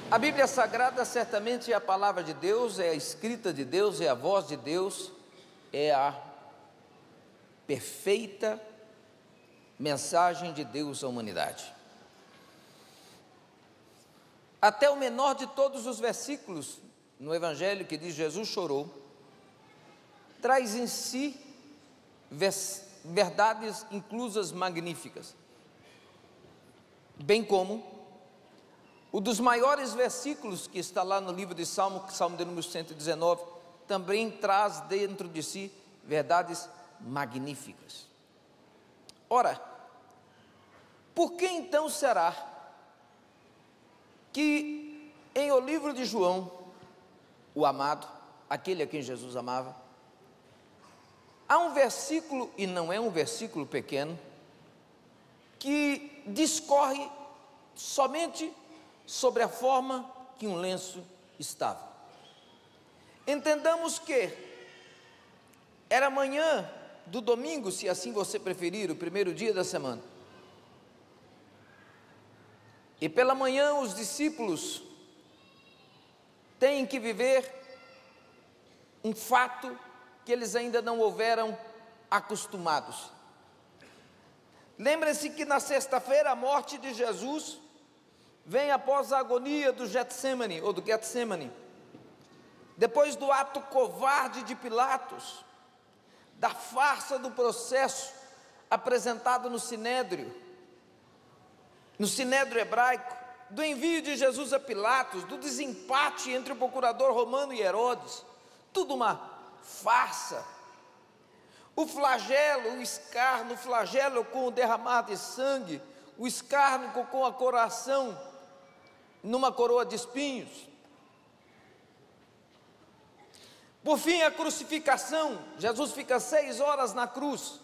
A Bíblia Sagrada certamente é a palavra de Deus, é a escrita de Deus, é a voz de Deus, é a perfeita mensagem de Deus à humanidade. Até o menor de todos os versículos no Evangelho que diz Jesus chorou, traz em si verdades inclusas magníficas, bem como o dos maiores versículos que está lá no livro de Salmo, Salmo de número 119, também traz dentro de si verdades magníficas. Ora, por que então será que em o livro de João, o amado, aquele a quem Jesus amava, há um versículo, e não é um versículo pequeno, que discorre somente sobre a forma que um lenço estava? Entendamos que era manhã do domingo, se assim você preferir, o primeiro dia da semana. E pela manhã os discípulos têm que viver um fato que eles ainda não houveram acostumados. Lembre-se que na sexta-feira a morte de Jesus vem após a agonia do Getsemane, ou do Getsemane, depois do ato covarde de Pilatos, da farsa do processo apresentado no Sinédrio hebraico, do envio de Jesus a Pilatos, do desempate entre o procurador romano e Herodes, tudo uma farsa. O flagelo, o escárnio, o flagelo com o derramar de sangue, o escárnio com a coração numa coroa de espinhos. Por fim, a crucificação. Jesus fica 6 horas na cruz.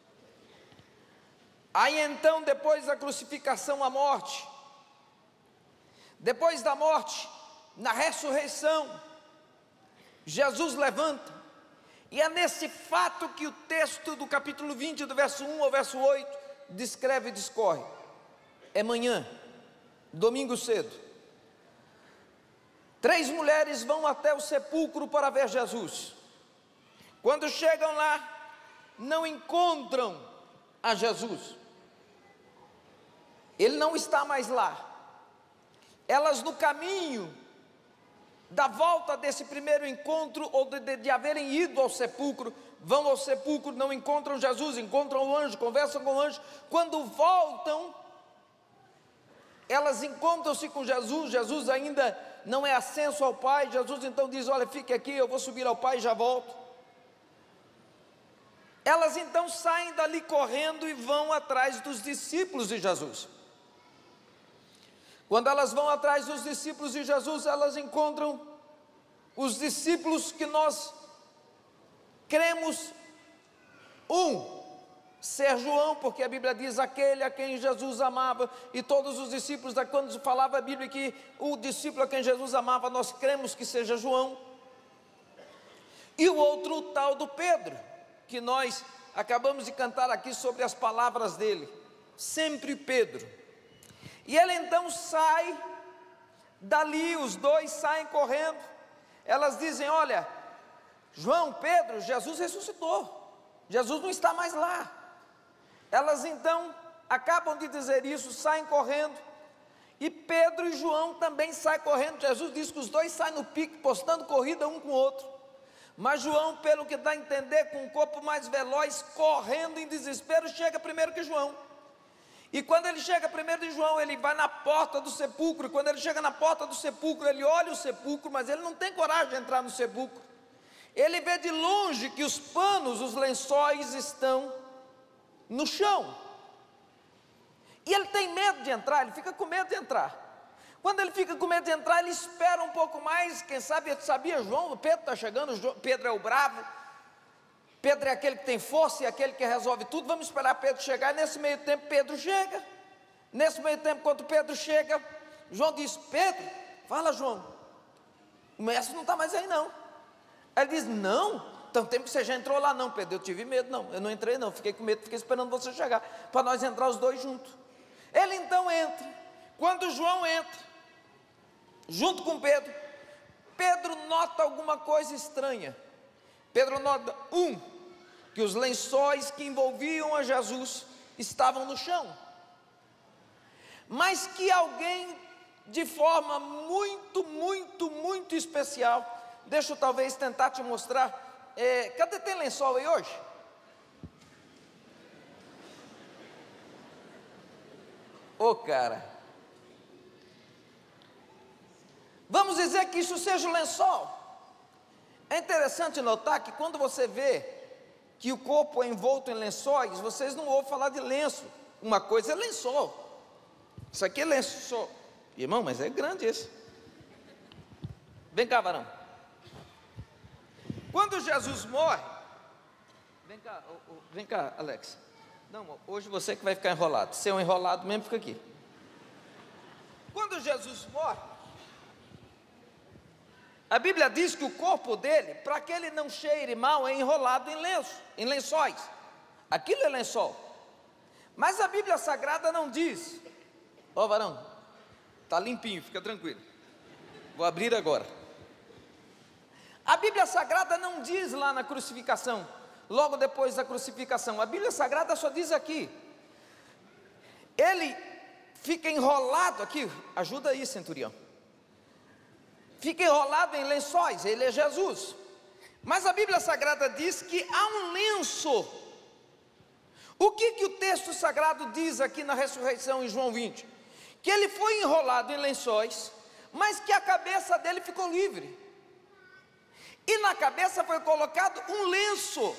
Aí então, depois da crucificação, a morte. Depois da morte, na ressurreição, Jesus levanta. E é nesse fato que o texto do capítulo 20, do verso 1 ao verso 8, descreve e discorre. É manhã, domingo cedo. 3 mulheres vão até o sepulcro para ver Jesus. Quando chegam lá, não encontram a Jesus. Ele não está mais lá. Elas, no caminho da volta desse primeiro encontro, ou de haverem ido ao sepulcro, vão ao sepulcro, não encontram Jesus, encontram o anjo, conversam com o anjo. Quando voltam, elas encontram-se com Jesus. Jesus ainda não é ascenso ao Pai. Jesus então diz: olha, fique aqui, eu vou subir ao Pai e já volto. Elas então saem dali correndo e vão atrás dos discípulos de Jesus. Quando elas vão atrás dos discípulos de Jesus, elas encontram os discípulos que nós cremos ser João, porque a Bíblia diz aquele a quem Jesus amava, e todos os discípulos, quando falava a Bíblia que o discípulo a quem Jesus amava, nós cremos que seja João. E o outro, o tal do Pedro, que nós acabamos de cantar aqui sobre as palavras dele, sempre Pedro. E ele então sai dali, os dois saem correndo. Elas dizem: olha, João, Pedro, Jesus ressuscitou, Jesus não está mais lá. Elas então acabam de dizer isso, saem correndo. E Pedro e João também saem correndo. Jesus diz que os dois saem no pique, postando corrida um com o outro. Mas João, pelo que dá a entender, com um corpo mais veloz, correndo em desespero, chega primeiro que João. E quando ele chega primeiro de João, ele vai na porta do sepulcro. E quando ele chega na porta do sepulcro, ele olha o sepulcro, mas ele não tem coragem de entrar no sepulcro. Ele vê de longe que os panos, os lençóis estão no chão. E ele tem medo de entrar, ele fica com medo de entrar. Quando ele fica com medo de entrar, ele espera um pouco mais. Quem sabe, sabia João, Pedro está chegando, Pedro é o bravo, Pedro é aquele que tem força e aquele que resolve tudo. Vamos esperar Pedro chegar. E nesse meio tempo Pedro chega. Nesse meio tempo, quando Pedro chega, João diz: Pedro, fala João, o mestre não está mais aí não. Ele diz: não, tanto tempo que você já entrou lá. Não, Pedro, eu tive medo. Não, eu não entrei não, fiquei com medo, fiquei esperando você chegar, para nós entrar os dois juntos. Ele então entra. Quando João entra, junto com Pedro, Pedro nota alguma coisa estranha. Pedro nota, que os lençóis que envolviam a Jesus estavam no chão, mas que alguém, de forma muito especial, deixa eu talvez tentar te mostrar, cadê, tem lençol aí hoje? Cara, vamos dizer que isso seja o lençol. É interessante notar que quando você vê que o corpo é envolto em lençóis, vocês não ouvem falar de lenço. Uma coisa é lençol, isso aqui é lençol. Irmão, mas é grande esse. Vem cá, varão. Quando Jesus morre, vem cá, Alex. Não, hoje você que vai ficar enrolado. Se é um enrolado mesmo, fica aqui. Quando Jesus morre, a Bíblia diz que o corpo dele, para que ele não cheire mal, é enrolado em lençóis. Aquilo é lençol. Mas a Bíblia Sagrada não diz. Varão, está limpinho, fica tranquilo. Vou abrir agora. A Bíblia Sagrada não diz lá na crucificação, logo depois da crucificação. A Bíblia Sagrada só diz aqui. Ele fica enrolado aqui. Ajuda aí, centurião. Fica enrolado em lençóis, ele é Jesus. Mas a Bíblia Sagrada diz que há um lenço. O que o texto sagrado diz aqui na ressurreição em João 20? Que ele foi enrolado em lençóis, mas que a cabeça dele ficou livre. E na cabeça foi colocado um lenço.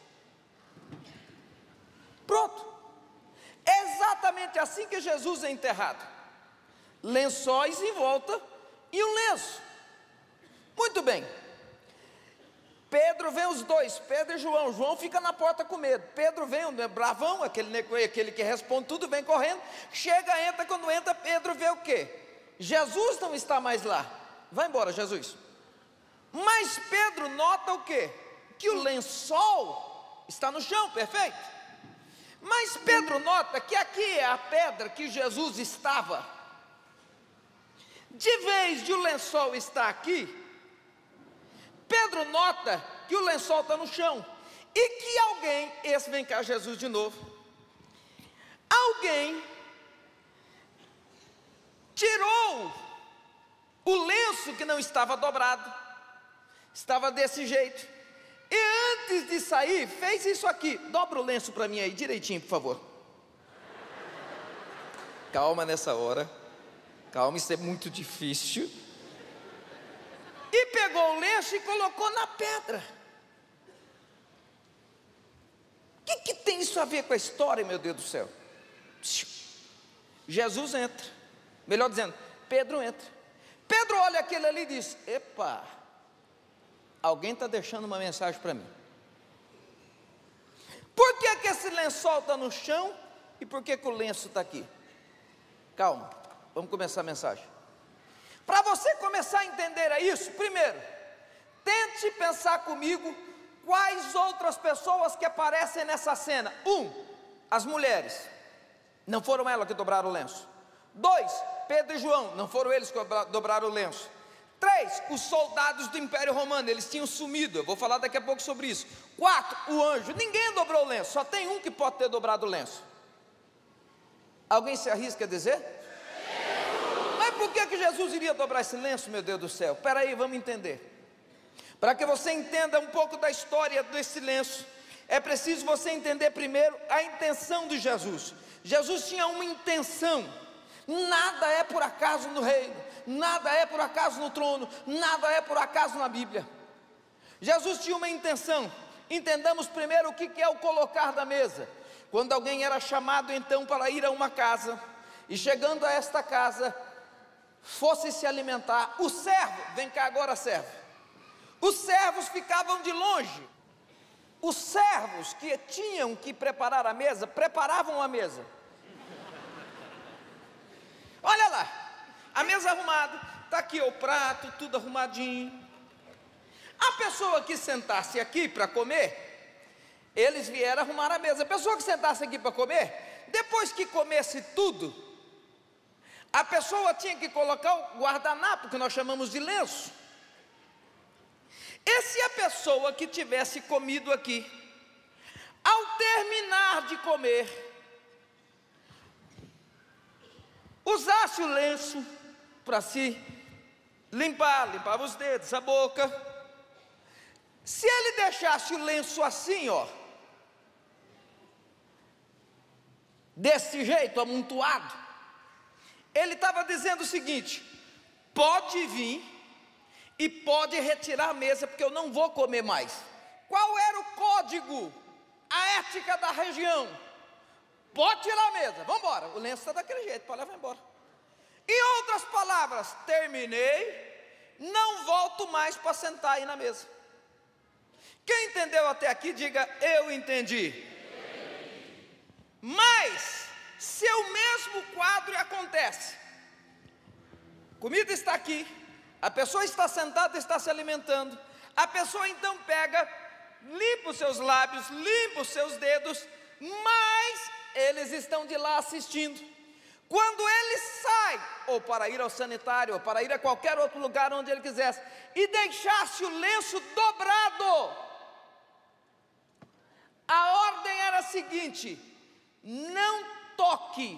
Pronto. É exatamente assim que Jesus é enterrado. Lençóis em volta e um lenço. Muito bem. Pedro vem os dois, Pedro e João. João fica na porta com medo. Pedro vem, bravão, aquele que responde tudo, vem correndo. Chega, entra, quando entra, Pedro vê o quê? Jesus não está mais lá. Vai embora, Jesus. Mas Pedro nota o quê? Que o lençol está no chão, perfeito. Mas Pedro nota que aqui é a pedra que Jesus estava. De vez de o lençol estar aqui, Pedro nota que o lençol está no chão. E que alguém, vem cá Jesus de novo. Alguém tirou o lenço que não estava dobrado. Estava desse jeito. E antes de sair, fez isso aqui. Dobra o lenço para mim aí, direitinho, por favor. Calma nessa hora. Calma, isso é muito difícil. E pegou o lenço e colocou na pedra. O que tem isso a ver com a história, meu Deus do céu? Jesus entra. Melhor dizendo, Pedro entra. Pedro olha aquele ali e diz: epa, alguém está deixando uma mensagem para mim. Por que esse lençol está no chão e por que o lenço está aqui? Calma, vamos começar a mensagem. Para você começar a entender isso, primeiro, tente pensar comigo quais outras pessoas que aparecem nessa cena. As mulheres. Não foram elas que dobraram o lenço. 2, Pedro e João. Não foram eles que dobraram o lenço. 3, os soldados do Império Romano. Eles tinham sumido. Eu vou falar daqui a pouco sobre isso. 4, o anjo. Ninguém dobrou o lenço. Só tem um que pode ter dobrado o lenço. Alguém se arrisca a dizer? Mas por que Jesus iria dobrar esse lenço, meu Deus do céu? Espera aí, vamos entender. Para que você entenda um pouco da história desse lenço, é preciso você entender primeiro a intenção de Jesus. Jesus tinha uma intenção. Nada é por acaso no reino, nada é por acaso no trono, nada é por acaso na Bíblia. Jesus tinha uma intenção. Entendamos primeiro o que é o colocar da mesa. Quando alguém era chamado então para ir a uma casa, e chegando a esta casa, fosse se alimentar, o servo, vem cá agora servo, os servos ficavam de longe. Os servos que tinham que preparar a mesa, preparavam a mesa. Olha lá, a mesa arrumada, está aqui o prato, tudo arrumadinho. A pessoa que sentasse aqui para comer, eles vieram arrumar a mesa. A pessoa que sentasse aqui para comer, depois que comesse tudo, a pessoa tinha que colocar o guardanapo, que nós chamamos de lenço. E se a pessoa que tivesse comido aqui, ao terminar de comer, usasse o lenço para se limpava os dedos, a boca. Se ele deixasse o lenço assim, ó, desse jeito, amontoado, ele estava dizendo o seguinte: pode vir e pode retirar a mesa, porque eu não vou comer mais. Qual era o código, a ética da região? Pode tirar a mesa, vamos embora. O lenço está daquele jeito, pode levar embora. Em outras palavras, terminei, não volto mais para sentar aí na mesa. Quem entendeu até aqui, diga: eu entendi. Mas, se o mesmo quadro acontece, comida está aqui, a pessoa está sentada, está se alimentando, a pessoa então pega, limpa os seus lábios, limpa os seus dedos, mas eles estão de lá assistindo. Quando ele sai, ou para ir ao sanitário, ou para ir a qualquer outro lugar onde ele quisesse, e deixasse o lenço dobrado, a ordem era a seguinte: não toque,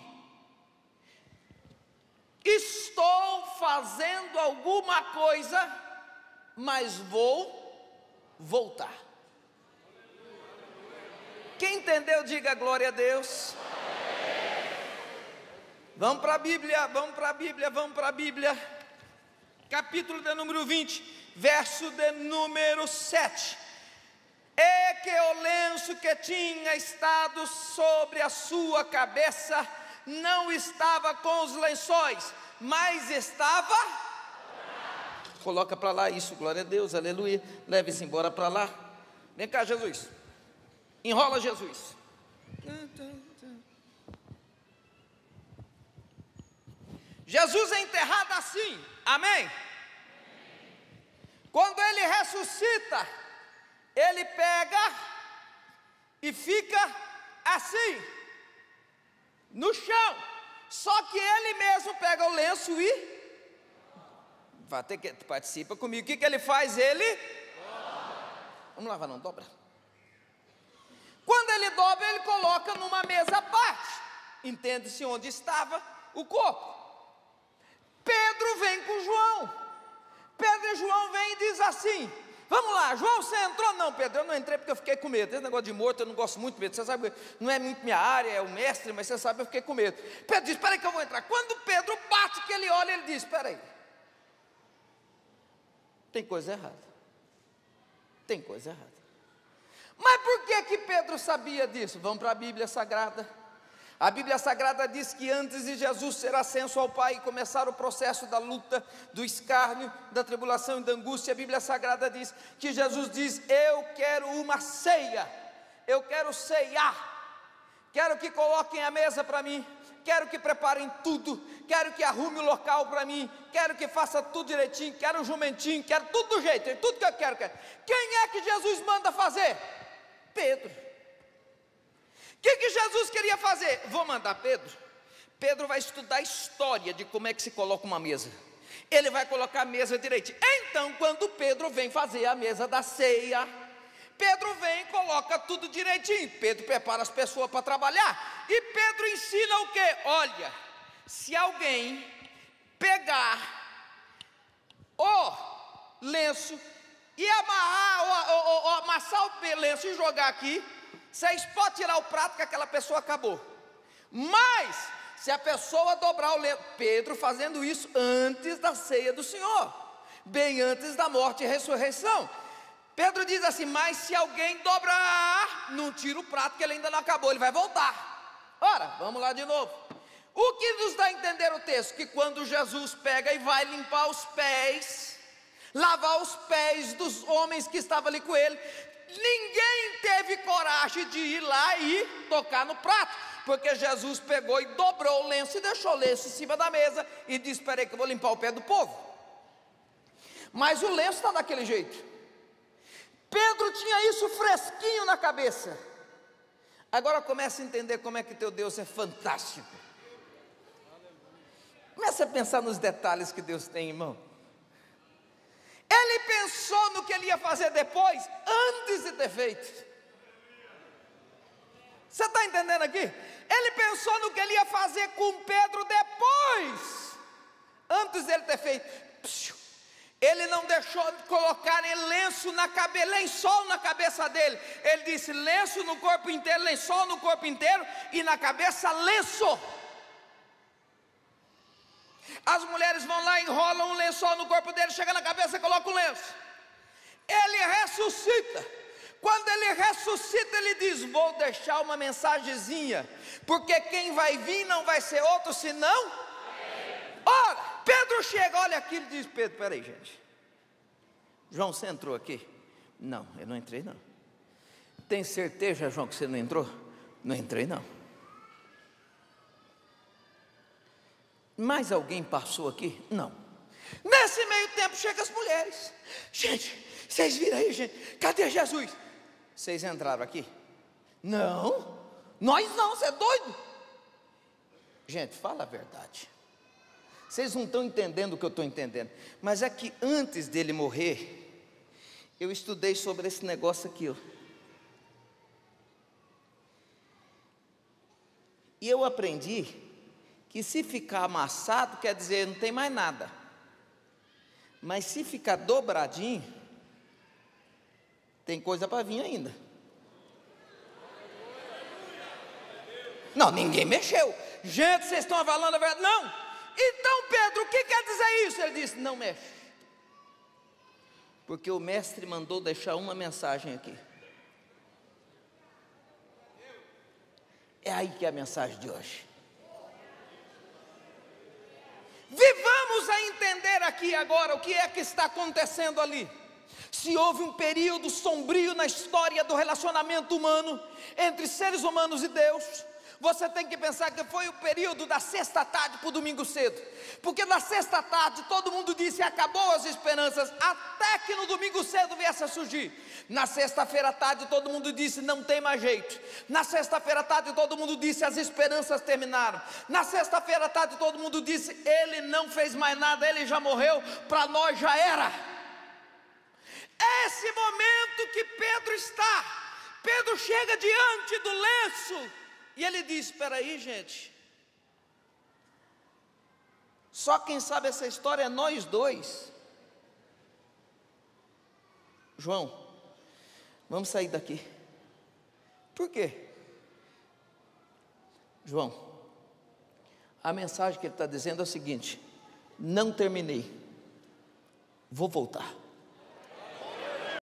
estou fazendo alguma coisa, mas vou voltar. Quem entendeu, diga glória a Deus. Vamos para a Bíblia, vamos para a Bíblia, vamos para a Bíblia. Capítulo de número 20, verso de número 7. E que o lenço que tinha estado sobre a sua cabeça não estava com os lençóis, mas estava... Coloca para lá isso, glória a Deus, aleluia. Leve-se embora para lá. Vem cá, Jesus. Enrola, Jesus. Jesus é enterrado assim, amém? Quando ele ressuscita, ele pega e fica assim, no chão. Só que ele mesmo pega o lenço e... vai ter que participa comigo. O que ele faz? Ele... vamos lá, não dobra. Quando ele dobra, ele coloca numa mesa à parte. Entende-se onde estava o corpo. Pedro vem com João. Pedro e João vêm e diz assim: vamos lá, João, você entrou? Não, Pedro, eu não entrei porque eu fiquei com medo. Esse negócio de morto eu não gosto muito, Pedro. Você sabe, não é muito minha área, é o mestre, mas você sabe, eu fiquei com medo. Pedro diz: espera aí que eu vou entrar. Quando Pedro bate, que ele olha, ele diz: espera aí, tem coisa errada. Tem coisa errada. Mas por que Pedro sabia disso? Vamos para a Bíblia Sagrada. A Bíblia Sagrada diz que antes de Jesus ser ascenso ao Pai e começar o processo da luta, do escárnio, da tribulação e da angústia, a Bíblia Sagrada diz que Jesus diz: eu quero uma ceia, eu quero ceiar, quero que coloquem a mesa para mim, quero que preparem tudo, quero que arrume o local para mim, quero que faça tudo direitinho, quero um jumentinho, quero tudo do jeito, tudo que eu quero. Quem é que Jesus manda fazer? Pedro. O que Jesus queria fazer? Vou mandar Pedro. Pedro vai estudar a história de como é que se coloca uma mesa. Ele vai colocar a mesa direitinho. Então, quando Pedro vem fazer a mesa da ceia, Pedro vem e coloca tudo direitinho. Pedro prepara as pessoas para trabalhar. E Pedro ensina o quê? Olha, se alguém pegar o lenço e amarrar ou amassar o lenço e jogar aqui, vocês podem tirar o prato que aquela pessoa acabou. Mas se a pessoa dobrar o lenço, Pedro fazendo isso antes da ceia do Senhor, bem antes da morte e ressurreição, Pedro diz assim: mas se alguém dobrar, não tira o prato que ele ainda não acabou, ele vai voltar. Ora, vamos lá de novo. O que nos dá a entender o texto? Que quando Jesus pega e vai limpar os pés, lavar os pés dos homens que estavam ali com ele, ninguém teve coragem de ir lá e tocar no prato, porque Jesus pegou e dobrou o lenço e deixou o lenço em cima da mesa e disse: espera aí que eu vou limpar o pé do povo. Mas o lenço está daquele jeito. Pedro tinha isso fresquinho na cabeça. Agora começa a entender como é que teu Deus é fantástico. Comece a pensar nos detalhes que Deus tem, irmão. Ele pensou no que ele ia fazer depois, antes de ter feito. Você está entendendo aqui? Ele pensou no que ele ia fazer com Pedro depois, antes dele ter feito. Ele não deixou de colocar lençol na cabeça dele. Ele disse: lenço no corpo inteiro, lençol no corpo inteiro, e na cabeça lenço. As mulheres vão lá, enrolam um lençol no corpo dele, chega na cabeça e coloca um lenço. Ele ressuscita. Quando ele ressuscita, ele diz: vou deixar uma mensagenzinha, porque quem vai vir não vai ser outro senão. Ora, Pedro chega, olha aqui, ele diz: Pedro, peraí, gente. João, você entrou aqui? Não, eu não entrei não. Tem certeza, João, que você não entrou? Não entrei não. Mais alguém passou aqui? Não. Nesse meio tempo chegam as mulheres. Gente, vocês viram aí, gente? Cadê Jesus? Vocês entraram aqui? Não, nós não, você é doido? Gente, fala a verdade. Vocês não estão entendendo o que eu estou entendendo. Mas é que antes dele morrer, eu estudei sobre esse negócio aqui, ó. E eu aprendi que se ficar amassado, quer dizer, não tem mais nada. Mas se ficar dobradinho, tem coisa para vir ainda. Não, ninguém mexeu. Gente, vocês estão falando a verdade? Não. Então, Pedro, o que quer dizer isso? Ele disse: não mexe. Porque o mestre mandou deixar uma mensagem aqui. É aí que é a mensagem de hoje. Vivamos a entender aqui agora o que é que está acontecendo ali. Se houve um período sombrio na história do relacionamento humano, entre seres humanos e Deus, você tem que pensar que foi o período da sexta tarde para o domingo cedo. Porque na sexta tarde todo mundo disse: acabou as esperanças, até que no domingo cedo viesse a surgir. Na sexta-feira à tarde todo mundo disse: não tem mais jeito. Na sexta-feira à tarde todo mundo disse: as esperanças terminaram. Na sexta-feira à tarde todo mundo disse: ele não fez mais nada, ele já morreu, para nós já era. Esse momento que Pedro está, Pedro chega diante do lenço e ele diz: espera aí, gente, só quem sabe essa história é nós dois. João, vamos sair daqui. Por quê? João, a mensagem que ele está dizendo é o seguinte: não terminei, vou voltar.